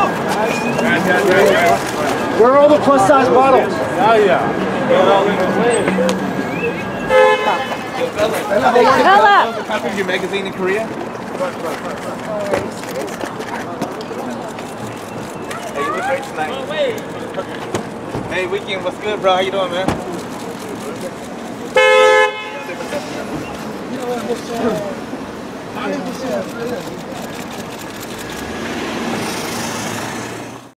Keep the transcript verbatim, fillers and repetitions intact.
Where are all the plus size bottles? Oh yeah. Bella! Copy of your magazine in Korea? Hey, you look great tonight. Hey, Weeknd, what's good, bro? How you doing, man?